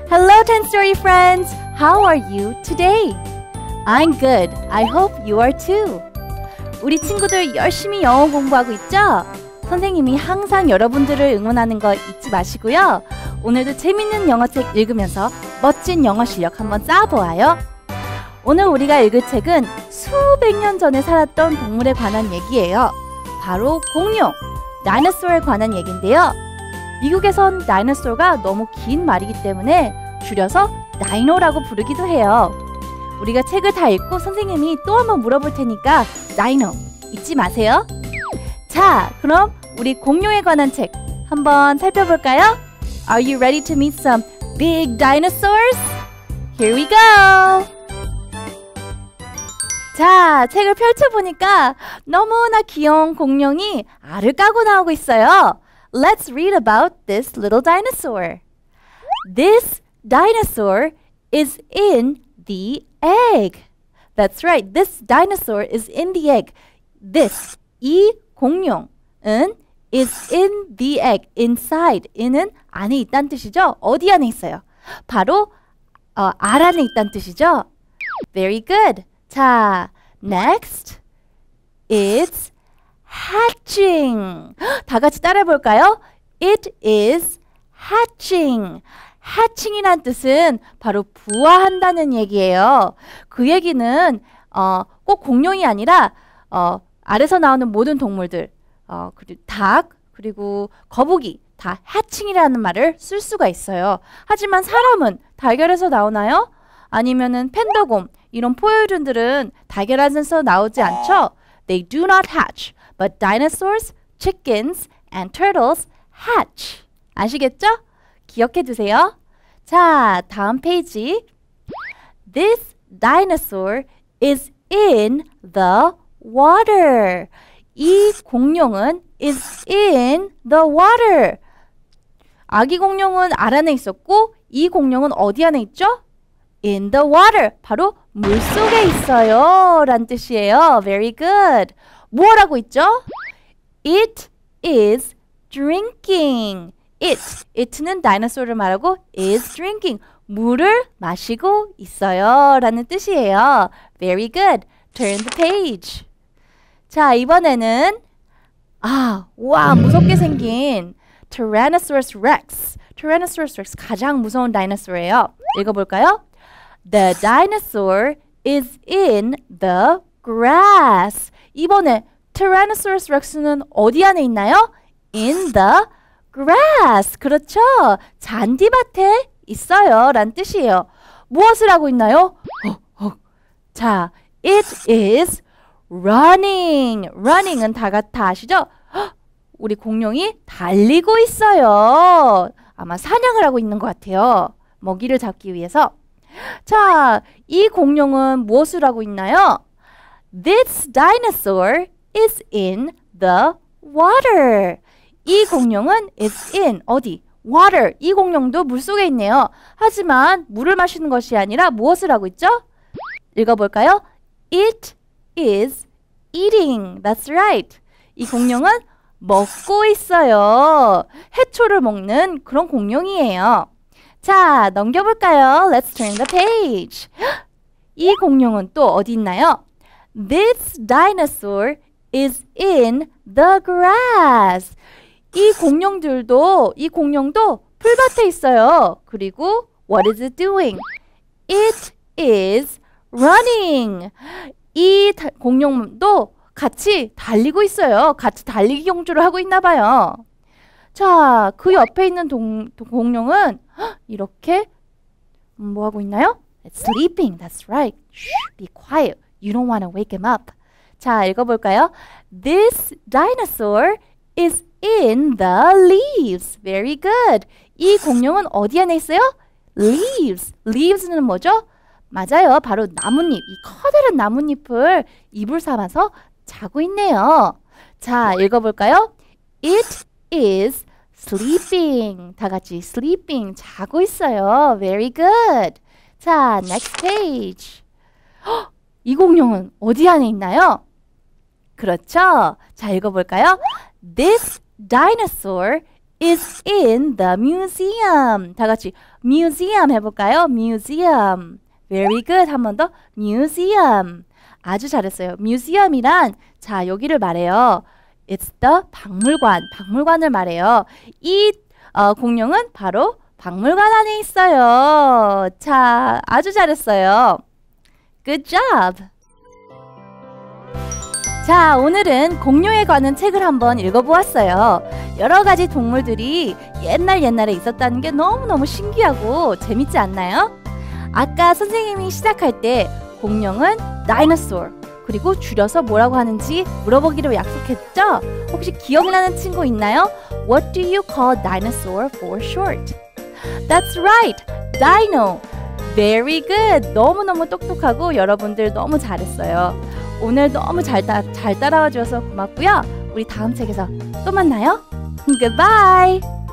Hello, 10 Story friends! How are you today? I'm good. I hope you are too. 우리 친구들 열심히 영어 공부하고 있죠? 선생님이 항상 여러분들을 응원하는 거 잊지 마시고요. 오늘도 재밌는 영어책 읽으면서 멋진 영어 실력 한번 쌓아보아요. 오늘 우리가 읽을 책은 수백 년 전에 살았던 동물에 관한 얘기예요. 바로 공룡, 다이너소어에 관한 얘기인데요. 미국에선 다이너소어가 너무 긴 말이기 때문에 줄여서 다이노라고 부르기도 해요. 우리가 책을 다 읽고 선생님이 또 한번 물어볼 테니까 다이노 잊지 마세요. 자, 그럼 우리 공룡에 관한 책 한번 살펴볼까요? Are you ready to meet some big dinosaurs? Here we go! 자, 책을 펼쳐보니까 너무나 귀여운 공룡이 알을 까고 나오고 있어요. Let's read about this little dinosaur. This dinosaur is in the egg. That's right. This dinosaur is in the egg. This, 이 공룡은 is in the egg. Inside. in은 안에 있다는 뜻이죠. 어디 안에 있어요? 바로 알 안에 있다는 뜻이죠. Very good. 자, next. It's hatching. 다 같이 따라해 볼까요? It is hatching. hatching이란 뜻은 바로 부화한다는 얘기예요. 그 얘기는 꼭 공룡이 아니라 알에서 나오는 모든 동물들, 그리고 닭, 그리고 거북이 다 hatching이라는 말을 쓸 수가 있어요. 하지만 사람은 달걀에서 나오나요? 아니면은 팬더곰 이런 포유류들은 달걀에서 나오지 않죠? They do not hatch, but dinosaurs, chickens, and turtles hatch. 아시겠죠? 기억해 두세요. 자, 다음 페이지. This dinosaur is in the water. 이 공룡은 is in the water. 아기 공룡은 알 안에 있었고 이 공룡은 어디 안에 있죠? In the water. 바로 물 속에 있어요. 란 뜻이에요. Very good. 뭐라고 있죠? It is drinking. it는 다이너소어를 말하고 is drinking. 물을 마시고 있어요. 라는 뜻이에요. Very good. Turn the page. 자, 이번에는 와, 무섭게 생긴 Tyrannosaurus Rex. Tyrannosaurus Rex 가장 무서운 다이너소어예요. 읽어볼까요? The dinosaur is in the grass. 이번에 Tyrannosaurus Rex는 어디 안에 있나요? In the grass. 그렇죠. 잔디밭에 있어요. 란 뜻이에요. 무엇을 하고 있나요? 자, it is running. running은 다 아시죠? 우리 공룡이 달리고 있어요. 아마 사냥을 하고 있는 것 같아요. 먹이를 잡기 위해서. 자, 이 공룡은 무엇을 하고 있나요? This dinosaur is in the water. 이 공룡은 is in 어디? water. 이 공룡도 물속에 있네요. 하지만 물을 마시는 것이 아니라 무엇을 하고 있죠? 읽어볼까요? It is eating. That's right. 이 공룡은 먹고 있어요. 해초를 먹는 그런 공룡이에요. 자, 넘겨볼까요? Let's turn the page. 이 공룡은 또 어디 있나요? This dinosaur is in the grass. 이 공룡도 풀밭에 있어요. 그리고 what is it doing? It is running. 이 공룡도 같이 달리고 있어요. 같이 달리기 경주를 하고 있나 봐요. 자, 그 옆에 있는 공룡은 이렇게 뭐 하고 있나요? It's sleeping. That's right. Shh, be quiet. You don't want to wake him up. 자, 읽어볼까요? This dinosaur is in the leaves. Very good. 이 공룡은 어디 안에 있어요? Leaves. Leaves는 뭐죠? 맞아요. 바로 나뭇잎. 이 커다란 나뭇잎을 이불 삼아서 자고 있네요. 자, 읽어볼까요? It is sleeping. 다 같이 sleeping. 자고 있어요. Very good. 자, next page. 이 공룡은 어디 안에 있나요? 그렇죠. 자, 읽어볼까요? This dinosaur is in the museum. 다 같이 museum 해볼까요? museum. Very good. 한 번 더. museum. 아주 잘했어요. museum이란 자 여기를 말해요. It's the 박물관. 박물관을 말해요. 이 공룡은 바로 박물관 안에 있어요. 자, 아주 잘했어요. Good job. 자, 오늘은 공룡에 관한 책을 한번 읽어보았어요. 여러 가지 동물들이 옛날에 있었다는 게 너무너무 신기하고 재밌지 않나요? 아까 선생님이 시작할 때 공룡은 dinosaur 그리고 줄여서 뭐라고 하는지 물어보기로 약속했죠? 혹시 기억나는 친구 있나요? What do you call dinosaur for short? That's right, dino. Very good. 너무너무 똑똑하고 여러분들 너무 잘했어요. 오늘 너무 잘 따라와 주셔서 고맙고요. 우리 다음 책에서 또 만나요. Goodbye.